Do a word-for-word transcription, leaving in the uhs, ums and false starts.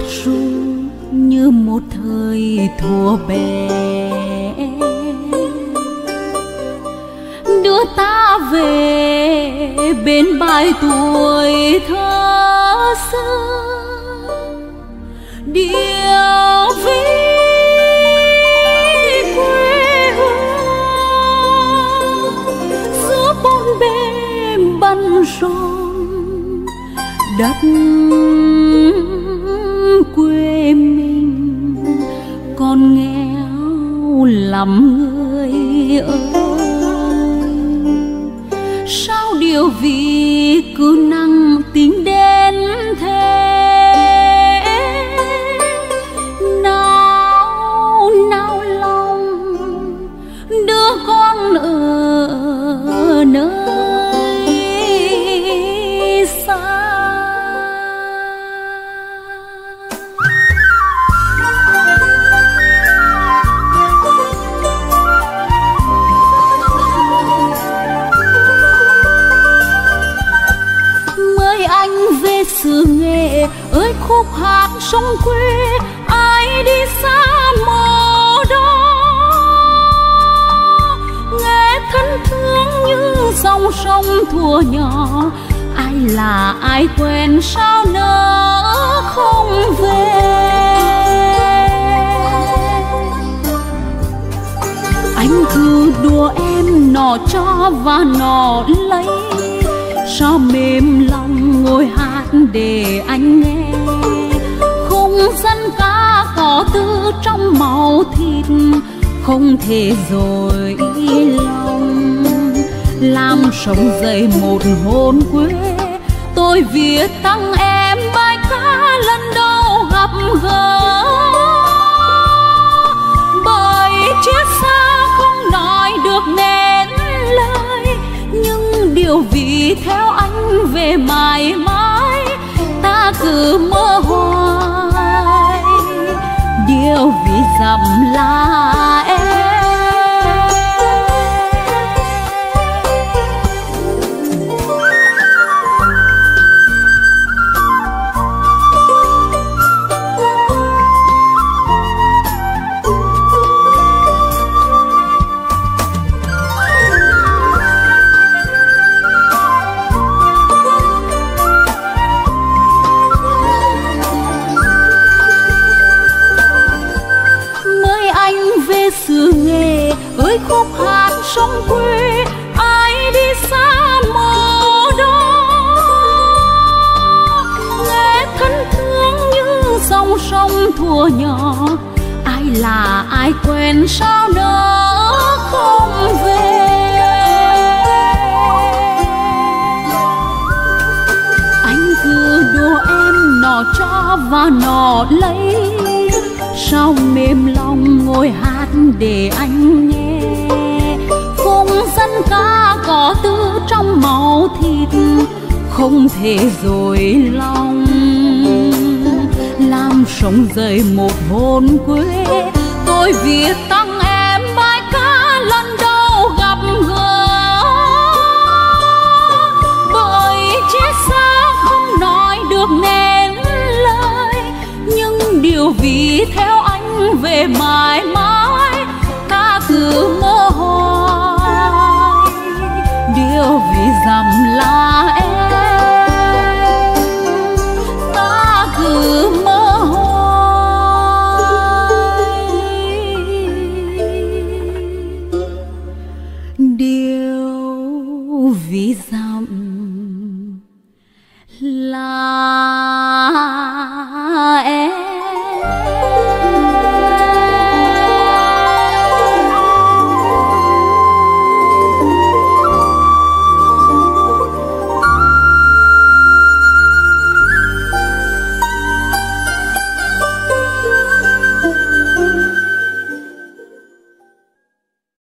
ru như một thời thuở bé, đưa ta về bên bãi tuổi thơ xưa. Điệu ví quê hương giữa bốn bề băn rộn, đất quê mình còn nghèo lắm người ơi. Sao điều vì cứ năng tính đến thế, nào nào lòng đứa con ở nơi xa. Xứ Nghệ ơi khúc hát sông quê, ai đi xa mồ đó nghe thân thương như dòng sông thuở nhỏ. Ai là ai quen sao nỡ không về. Anh cứ đùa em nọ cho và nọ lấy, sao mềm lòng ngồi hát để anh nghe. Khung dân ca có tư trong máu thịt, không thể dối lòng. Làm sống dậy một hồn quê, tôi viết tặng em bài ca lần đầu gặp gỡ. Bởi chia xa không nói được nên lời, nhưng điều vì theo anh về mãi mãi, ta cứ mơ hoài. Điều vì dặm là em. Xứ Nghệ ơi khúc hát sông quê, ai đi xa mồ đó nghe thân thương như dòng sông thuở nhỏ. Ai là ai quen sao nỡ không về. Anh cứ đùa em nọ cho và nọ lấy, sao mềm lòng ngồi hát để anh nghe. Khung dân ca có tư trong máu thịt, không thể dối lòng. Làm sống dậy một hồn quê, tôi viết tặng em bài ca lần đầu gặp gỡ. Bởi chia xa không nói được nên lời, nhưng điều vì theo anh về mãi